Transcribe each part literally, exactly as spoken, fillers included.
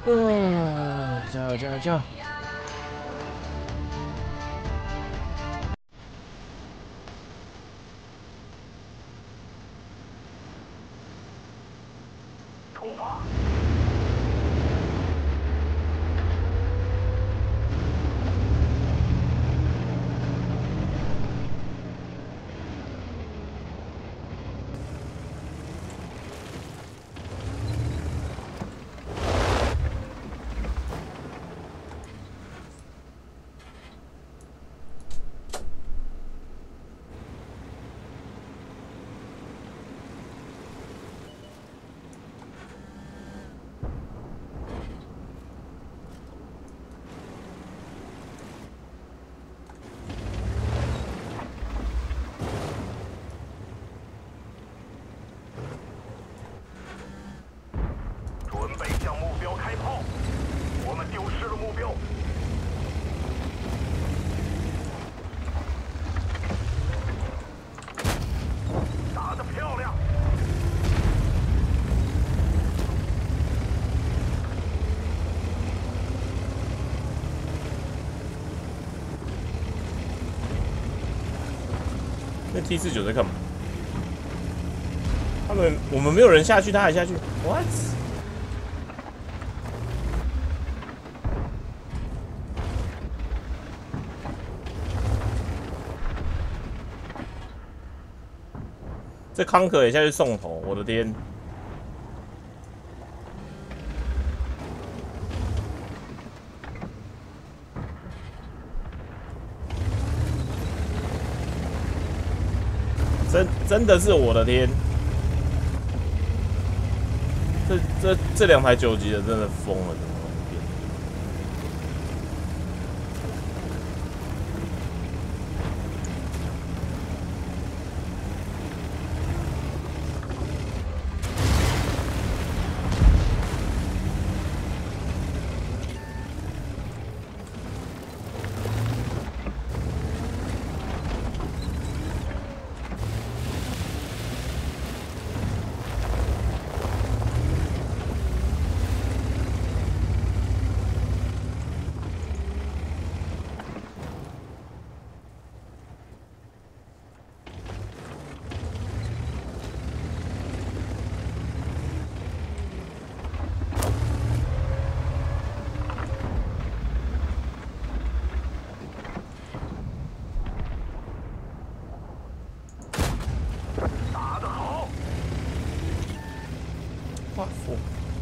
嗯，加油加油加油！ 出发！准备向目标开炮！我们丢失了目标。打得漂亮！ 那 T 四九在干嘛？他们我们没有人下去，他还下去 ？What？这康可也下去送头，我的天！真真的是我的天！这这这两台九级的真的疯了，真的。 打得好！ 哇塞！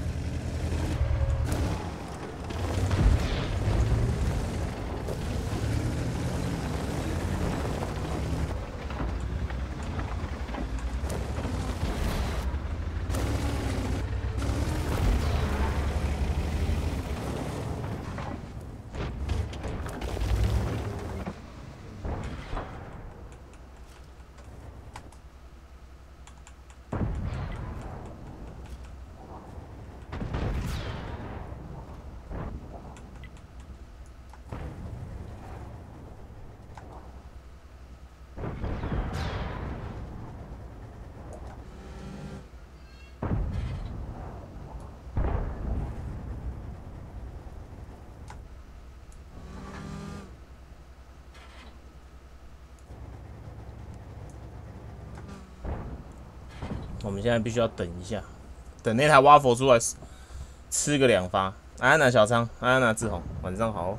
我们现在必须要等一下，等那台挖佛出来吃个两发。安安娜小仓，安安娜志宏，晚上好。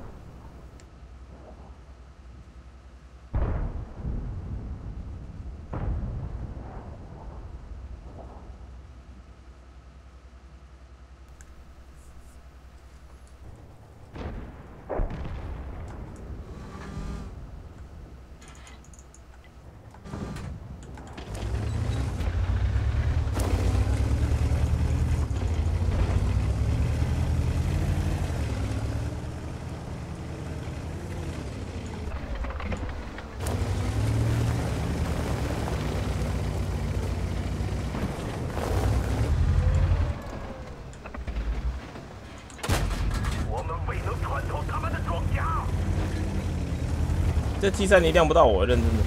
这 T 三你亮不到我，认真的。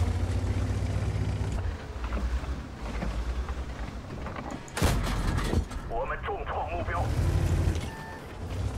我们重创目标。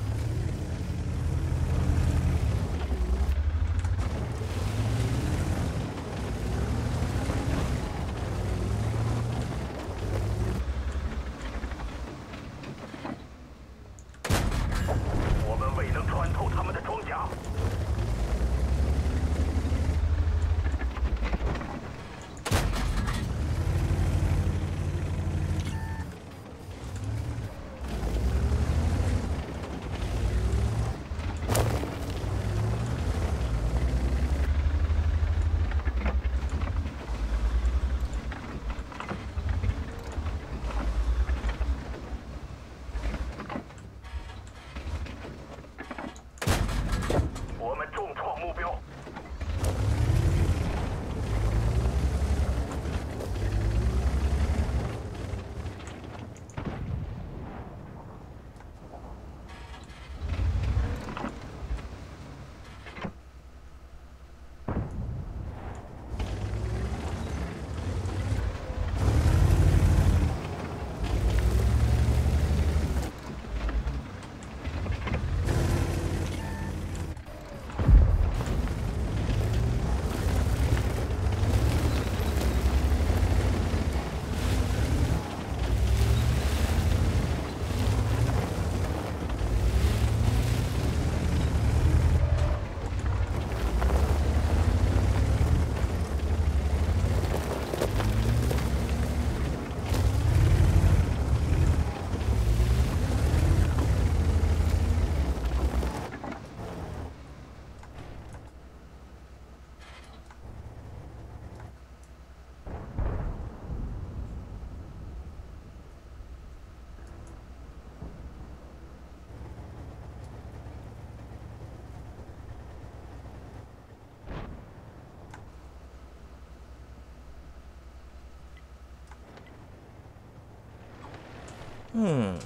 嗯。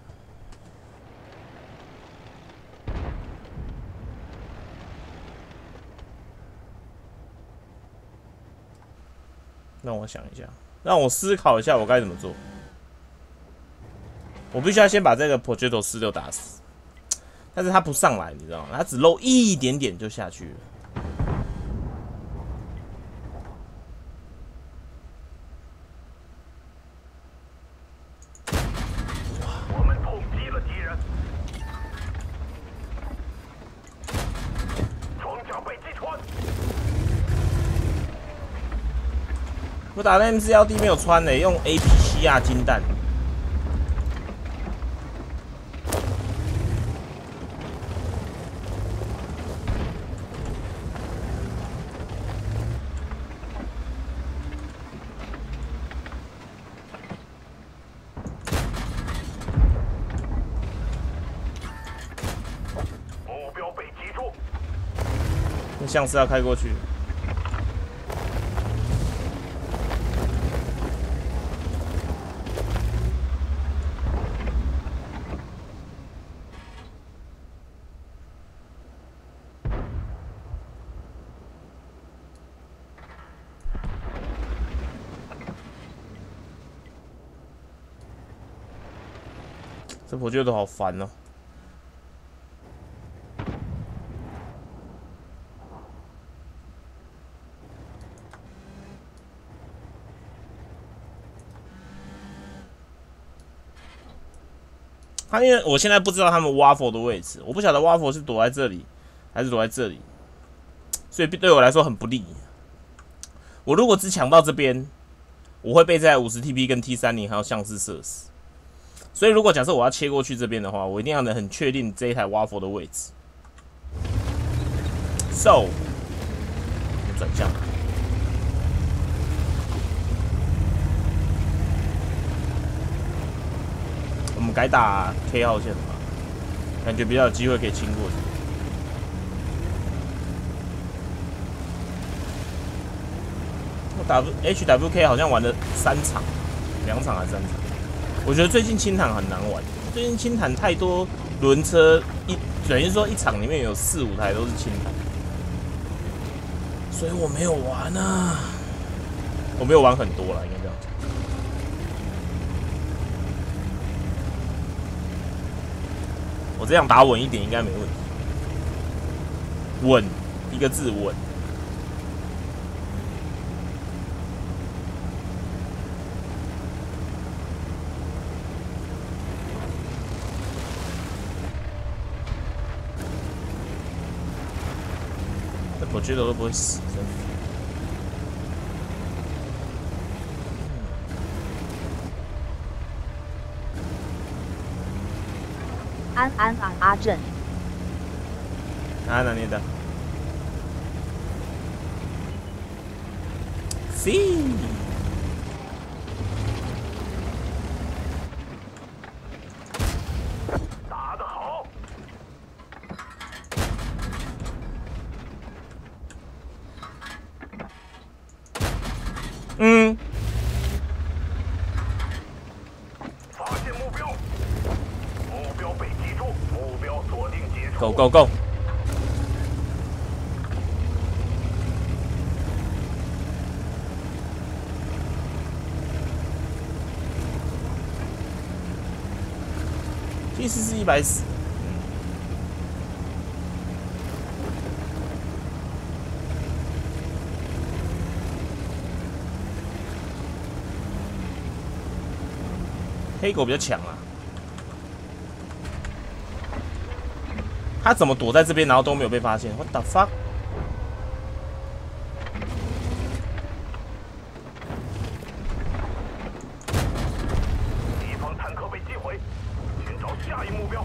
让我想一下，让我思考一下，我该怎么做。我必须要先把这个 Projecto 四六打死，但是他不上来，你知道吗？他只漏一点点就下去了。 我们痛击了敌人，装甲被击穿。 我打的 M 四 L D 没有穿呢、欸，用 A P 西亚金弹。 目标被击中， 那像是要开过去。这我觉得好烦哦。他因为我现在不知道他们 waffle 的位置，我不晓得 waffle 是躲在这里还是躲在这里，所以对我来说很不利。我如果只抢到这边，我会被在 五十 T P 跟 T 三十 还有像是射死。所以如果假设我要切过去这边的话，我一定要能很确定这一台 waffle 的位置。So， 转向。我们改打 K 号线吧，感觉比较有机会可以清过去。我 W H W K 好像玩了三场，两场还是三场？我觉得最近轻坦很难玩，最近轻坦太多轮车，一等于说一场里面有四五台都是轻坦，所以我没有玩啊，我没有玩很多啦，应该这样讲。我这样打稳一点应该没问题，稳一个字稳。我觉得我都不会死，真的。 安安啊阿正， 啊，哪里的 ？C。 打得好。 嗯。 发现目标，目标被击中，目标锁定解除。 Go go go！ T 四是一百死。黑狗比较强啊，他怎么躲在这边，然后都没有被发现 ？What the fuck？ 敌方坦克被击毁，寻找下一目标。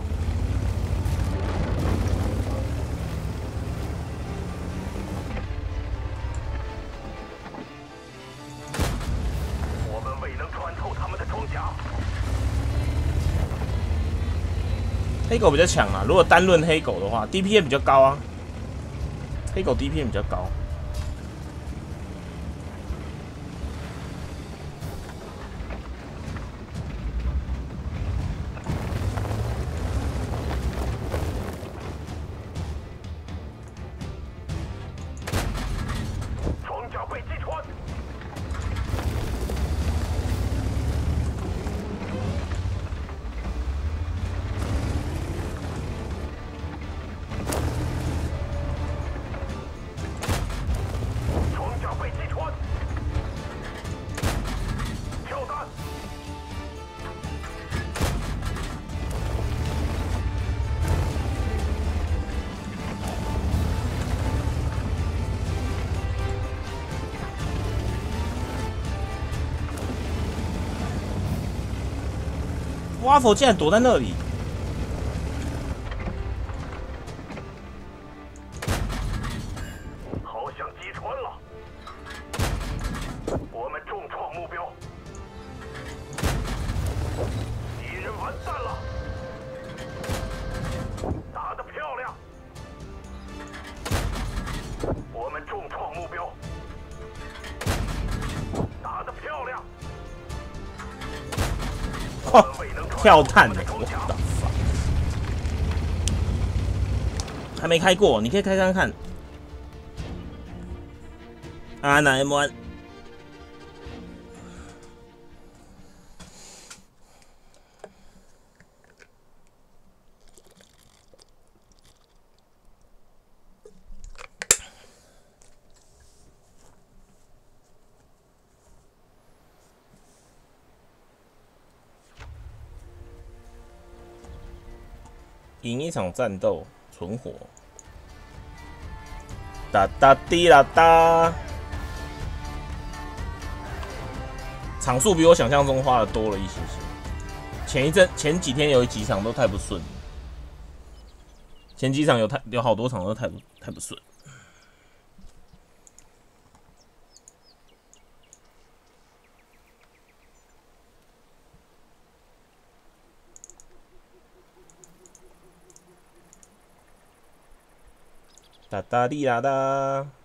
我们未能穿透他们的装甲。 黑狗比较强啊，如果单论黑狗的话 ，D P M 比较高啊。黑狗 D P M 比较高。 挖佛竟然躲在那里。 好像击穿了，我们重创目标，敌人完蛋了，打得漂亮，我们重创目标，打得漂亮。 哦，跳探的，我的妈！还没开过，你可以开看看。啊，哪 M 一？赢一场战斗，存活。哒哒滴啦哒，场数比我想象中花的多了一些些。前一阵前几天有几场都太不顺，前几场有太有好多场都太不太不顺。哒哒滴啦哒。